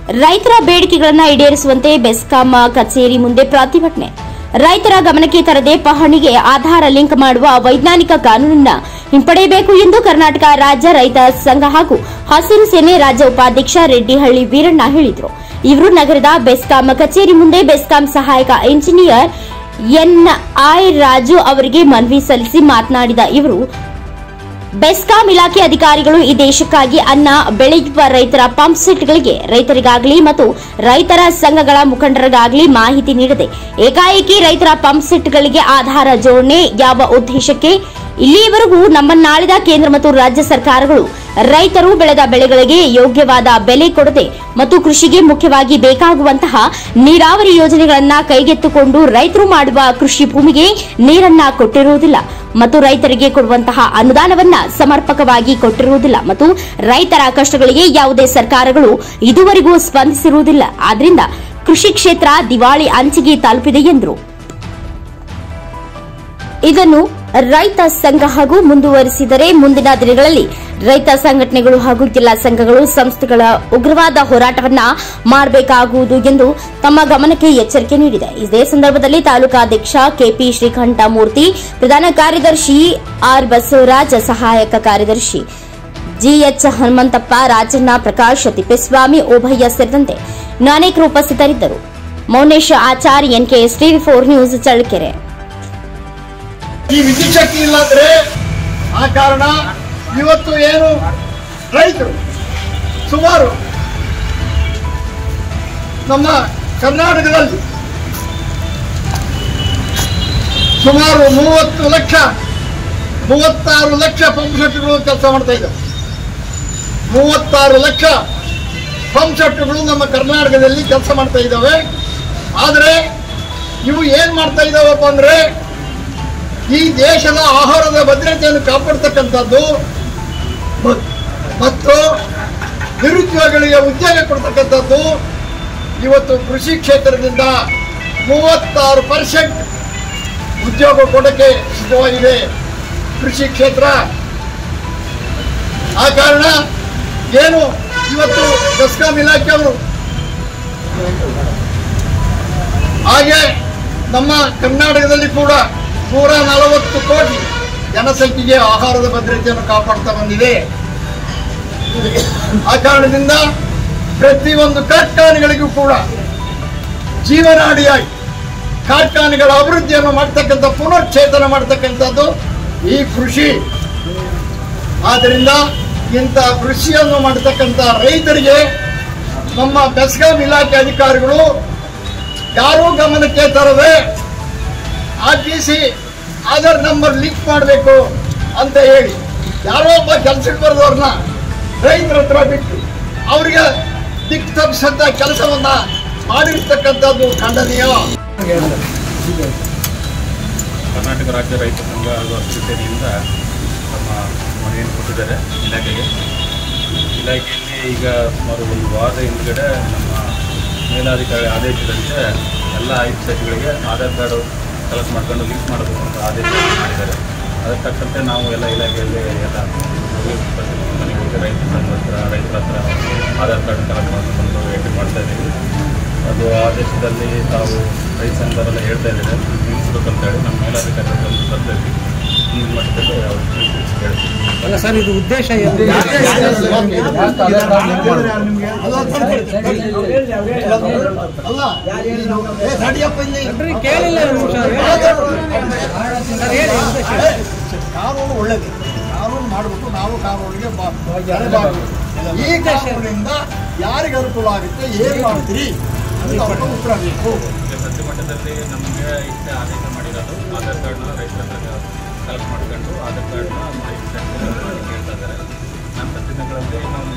ರೈತರ ಬೇಡಿಕೆಗಳನ್ನು ಈಡೇರಿಸುವಂತೆ ಬೆಸ್ಕಾಂ ಕಚೇರಿ ಮುಂದೆ ಪ್ರತಿಭಟನೆ. ರೈತರ ಗಮನಕ್ಕೆ ತರದೆ ಪಹಣಿಗೆ ಆಧಾರ ಲಿಂಕ್ ಮಾಡುವ ಅವೈಜ್ಞಾನಿಕ ಕಾನೂನನ್ನು ಹಿಂಪಡೆಯಬೇಕು ಎಂದು ಕರ್ನಾಟಕ ರಾಜ್ಯ ರೈತ ಸಂಘ ಹಾಗೂ ಹಸಿರು ಸೇನೆ ರಾಜ್ಯ ಉಪಾಧ್ಯಕ್ಷ ರೆಡ್ಡಿಹಳ್ಳಿ ವೀರಣ್ಣ ಹೇಳಿದರು. ಇವರು ನಗರದ ಬೆಸ್ಕಾಂ ಕಚೇರಿ ಮುಂದೆ ಬೆಸ್ಕಾಂ ಸಹಾಯಕ ಇಂಜಿನಿಯರ್ ಎನ್ಐ ರಾಜು ಅವರಿಗೆ ಮನವಿ ಸಲ್ಲಿಸಿ ಮಾತನಾಡಿದ ಇವರು, ಬೆಸ್ಕಾಂ ಇಲಾಖೆ ಅಧಿಕಾರಿಗಳು ಈ ದೇಶಕ್ಕಾಗಿ ಅನ್ನ ಬೆಳೆಯುವ ರೈತರ ಪಂಪ್ ಸೆಟ್ಗಳಿಗೆ ರೈತರಿಗಾಗಲಿ ಮತ್ತು ರೈತರ ಸಂಘಗಳ ಮುಖಂಡರಿಗಾಗಲಿ ಮಾಹಿತಿ ನೀಡದೆ ಏಕಾಏಕಿ ರೈತರ ಪಂಪ್ ಸೆಟ್ಗಳಿಗೆ ಆಧಾರ ಜೋಡಣೆ ಯಾವ ಉದ್ದೇಶಕ್ಕೆ? ಇಲ್ಲಿಯವರೆಗೂ ನಮ್ಮನ್ನಾಳಿದ ಕೇಂದ್ರ ಮತ್ತು ರಾಜ್ಯ ಸರ್ಕಾರಗಳು ರೈತರು ಬೆಳೆದ ಬೆಳೆಗಳಿಗೆ ಯೋಗ್ಯವಾದ ಬೆಲೆ ಕೊಡದೆ ಮತ್ತು ಕೃಷಿಗೆ ಮುಖ್ಯವಾಗಿ ಬೇಕಾಗುವಂತಹ ನೀರಾವರಿ ಯೋಜನೆಗಳನ್ನು ಕೈಗೆತ್ತಿಕೊಂಡು ರೈತರು ಮಾಡುವ ಕೃಷಿ ಭೂಮಿಗೆ ನೀರನ್ನ ಕೊಟ್ಟಿರುವುದಿಲ್ಲ ಮತ್ತು ರೈತರಿಗೆ ಕೊಡುವಂತಹ ಅನುದಾನವನ್ನ ಸಮರ್ಪಕವಾಗಿ ಕೊಟ್ಟಿರುವುದಿಲ್ಲ ಮತ್ತು ರೈತರ ಕಷ್ಟಗಳಿಗೆ ಯಾವುದೇ ಸರ್ಕಾರಗಳು ಇದುವರೆಗೂ ಸ್ಪಂದಿಸಿರುವುದಿಲ್ಲ. ಆದ್ದರಿಂದ ಕೃಷಿ ಕ್ಷೇತ್ರ ದಿವಾಳಿ ಅಂಚಿಗೆ ತಲುಪಿದೆ ಎಂದರು. ಇದನ್ನು ರೈತ ಸಂಘ ಹಾಗೂ ಮುಂದುವರಿಸಿದರೆ ಮುಂದಿನ ದಿನಗಳಲ್ಲಿ ರೈತ ಸಂಘಟನೆಗಳು ಹಾಗೂ ಜಿಲ್ಲಾ ಸಂಘಗಳು ಸಂಸ್ಥೆಗಳ ಉಗ್ರವಾದ ಹೋರಾಟವನ್ನ ಮಾಡಬೇಕಾಗುವುದು ಎಂದು ತಮ್ಮ ಗಮನಕ್ಕೆ ಎಚ್ಚರಿಕೆ ನೀಡಿದೆ. ಇದೇ ಸಂದರ್ಭದಲ್ಲಿ ತಾಲೂಕಾಧ್ಯಕ್ಷ ಕೆಪಿ ಶ್ರೀಕಂಠಮೂರ್ತಿ, ಪ್ರಧಾನ ಕಾರ್ಯದರ್ಶಿ ಆರ್ ಬಸವರಾಜ್, ಸಹಾಯಕ ಕಾರ್ಯದರ್ಶಿ ಜಿಎಚ್ ಹನುಮಂತಪ್ಪ, ರಾಜಣ್ಣ, ಪ್ರಕಾಶ್, ತಿಪ್ಪೇಸ್ವಾಮಿ, ಓಭಯ್ಯ ಸೇರಿದಂತೆ ಅನೇಕರು ಉಪಸ್ಥಿತರಿದ್ದರು. Maunesh Achar, NKS TV 4 news, Challakere. ಈ ವಿದ್ಯುತ್ ಶಕ್ತಿ ಇಲ್ಲ ಅಂದ್ರೆ ಆ ಕಾರಣ ಇವತ್ತು ಏನು ರೈತರು ಸುಮಾರು ನಮ್ಮ ಕರ್ನಾಟಕದಲ್ಲಿ ಸುಮಾರು 36 ಲಕ್ಷ ಪಂಪ್ ಸೆಟ್ಗಳು ಕೆಲಸ ಮಾಡ್ತಾ ಇದ್ದಾರೆ. 36 ಲಕ್ಷ ಪಂಪ್ ಸೆಟ್ಗಳು ನಮ್ಮ ಕರ್ನಾಟಕದಲ್ಲಿ ಕೆಲಸ ಮಾಡ್ತಾ ಇದ್ದಾವೆ. ಆದರೆ ಇವು ಏನ್ ಮಾಡ್ತಾ ಇದ್ದಾವಪ್ಪ ಅಂದ್ರೆ ಈ ದೇಶದ ಆಹಾರದ ಭದ್ರತೆಯನ್ನು ಕಾಪಾಡ್ತಕ್ಕಂಥದ್ದು ಮತ್ತು ನಿರುದ್ಯೋಗಿಗಳಿಗೆ ಉದ್ಯೋಗ ಕೊಡ್ತಕ್ಕಂಥದ್ದು. ಇವತ್ತು ಕೃಷಿ ಕ್ಷೇತ್ರದಿಂದ 36% ಉದ್ಯೋಗ ಕೊಡಕ್ಕೆ ಸಿದ್ಧವಾಗಿದೆ ಕೃಷಿ ಕ್ಷೇತ್ರ. ಆ ಕಾರಣ ಏನು ಇವತ್ತು ಬೆಸ್ಕಾಂ ಇಲಾಖೆಯವರು ಹಾಗೆ ನಮ್ಮ ಕರ್ನಾಟಕದಲ್ಲಿ ಕೂಡ 140 ಕೋಟಿ ಜನಸಂಖ್ಯೆಗೆ ಆಹಾರದ ಭದ್ರತೆಯನ್ನು ಕಾಪಾಡ್ತಾ ಬಂದಿದೆ. ಆ ಕಾರಣದಿಂದ ಪ್ರತಿಯೊಂದು ಕಾರ್ಖಾನೆಗಳಿಗೂ ಕೂಡ ಜೀವನಾಡಿಯಾಗಿ ಕಾರ್ಖಾನೆಗಳ ಅಭಿವೃದ್ಧಿಯನ್ನು ಮಾಡ್ತಕ್ಕಂಥ ಪುನಶ್ಚೇತನ ಮಾಡ್ತಕ್ಕಂಥದ್ದು ಈ ಕೃಷಿ. ಆದ್ದರಿಂದ ಇಂಥ ಕೃಷಿಯನ್ನು ಮಾಡತಕ್ಕಂಥ ರೈತರಿಗೆ ನಮ್ಮ ಬೆಸ್ಕಾಂ ಇಲಾಖೆ ಅಧಿಕಾರಿಗಳು ಯಾರೂ ಗಮನಕ್ಕೆ ತರದೆ ಆರ್ಟಿಸಿ ಆಧಾರ್ ನಂಬರ್ ಲಿಂಕ್ ಮಾಡಬೇಕು ಅಂತ ಹೇಳಿ ಯಾರೋ ಒಬ್ಬ ಕೆಲಸಕ್ಕೆ ಬರೆದವ್ರನ್ನ ರೈತರ ಹತ್ರ ಬಿಟ್ಟು ಅವರಿಗೆ ದಿಕ್ಕು ತಪ್ಪಿಸಂತ ಕೆಲಸವನ್ನ ಮಾಡಿರ್ತಕ್ಕಂಥದ್ದು ಖಂಡನೀಯ. ಕರ್ನಾಟಕ ರಾಜ್ಯ ರೈತ ಸಂಘ ಹಾಗೂ ಹಸಿರು ಸೇನೆಯಿಂದ ತಮ್ಮ ಮನೆಯನ್ನು ಕೊಟ್ಟಿದ್ದಾರೆ ಇಲಾಖೆಯಲ್ಲಿ ಈಗ ಸುಮಾರು 1 ವಾರದ ಹಿಂದುಗಡೆ ನಮ್ಮ ಮೇಲಾಧಿಕಾರಿ ಆದೇಶದಂತೆ ಎಲ್ಲ 5 ಸೆಟ್ಗಳಿಗೆ ಆಧಾರ್ ಕಾರ್ಡು ಕಲೆಕ್ಟ್ ಮಾಡ್ಕೊಂಡು ಲಿಂಕ್ ಮಾಡಬೇಕು ಅಂತ ಆದೇಶ ಮಾಡಿದ್ದಾರೆ. ಅದಕ್ಕೆ ತಕ್ಕಂತೆ ನಾವು ಎಲ್ಲ ಇಲಾಖೆಯಲ್ಲಿ ಎಲ್ಲ ಮನೆಗೆ ಹೋಗಿ ರೈತರ ಹತ್ರ ಆಧಾರ್ ಕಾರ್ಡ್ ಕಲೆಕ್ಟ್ ಮಾಡಿಕೊಂಡು ಎಂಟ್ರಿ ಮಾಡ್ತಾ ಇದ್ದೀವಿ. ಅದು ಆದೇಶದಲ್ಲಿ ತಾವು ರೈತ ಸಂಘದವರೆಲ್ಲ ಹೇಳ್ತಾ ಇದ್ದಾರೆ ನಿಲ್ಲಿಸ್ಬೇಕು ಅಂತ ಹೇಳಿ ನಮ್ಮ ಮೇಲಾಧಿಕಾರಿ ಬರ್ತಾ ಇದ್ದೀವಿ. ಈ ಮಟ್ಟದಲ್ಲಿ ಹೇಳ್ತೀವಿ. ಅಲ್ಲ ಸರ್, ಇದು ಉದ್ದೇಶ ಕಾನೂನು ಒಳ್ಳೇದು, ಕಾನೂನು ಮಾಡಬೇಕು. ನಾವು ಕಾನೂನಿಗೆ ಈ ಕಾನೂನಿಂದ ಯಾರಿಗೆ ಅನುಕೂಲ ಆಗುತ್ತೆ, ಏನ್ ಮಾಡ್ತೀರಿ ಅಂತ ಉತ್ತರ ಬೇಕು. ಸದ್ಯ ಮಟ್ಟದಲ್ಲಿ ನಮಗೆ ಇಷ್ಟೇ ಆದೇಶ ಮಾಡಿರೋದು ಆಧಾರ್ ಕಾರ್ಡ್ನ ರೈತರ ಕಲೆಕ್ಟ್ ಮಾಡ್ಕೊಂಡು ಆಧಾರ್ ಕಾರ್ಡ್ನ ಮಾಹಿತಿ ಕೇಳ್ತಾ ಇದ್ದಾರೆ. ನಂತರ ದಿನಗಳಲ್ಲಿ ನಾವು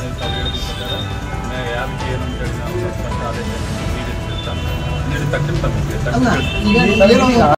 ಯಾರಿಗೆ ಏನಂತೇಳಿ ನಾವು ಆದೇಶ ನೀಡಿದ ತಕ್ಷಣ